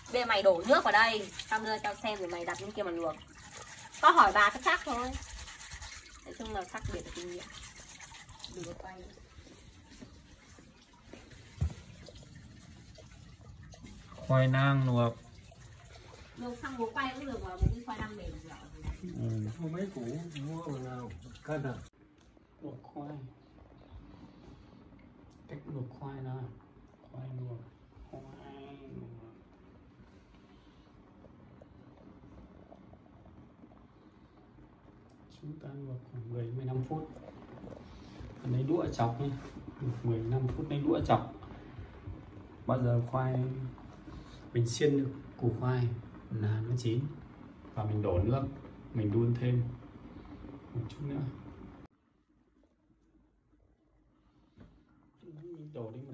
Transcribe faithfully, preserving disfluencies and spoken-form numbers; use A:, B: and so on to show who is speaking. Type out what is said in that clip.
A: Bây giờ mày đổ nước vào đây, tao đưa tao xem rồi mày đặt bên kia mà luộc. Tao hỏi bà chắc chắc thôi. Nói chung là khác biệt về kinh nghiệm. Đừng có quay.
B: Khoai lang luộc.
A: Luộc xong bố quay cũng được mà bố đi khoai lang mềm dẻo.
B: Ừ.
C: Mua mấy củ mua bằng nào cân à?
B: Luộc khoai. Cách luộc khoai là khoai luộc. Khoai luộc. Chúng ta luộc khoảng mười đến mười lăm phút. Lấy đũa chọc nhé. mười đến mười lăm phút lấy đũa chọc. Bao giờ khoai mình xiên được củ khoai là nó chín và mình đổ nước, mình đun thêm một chút nữa. Mình đổ đi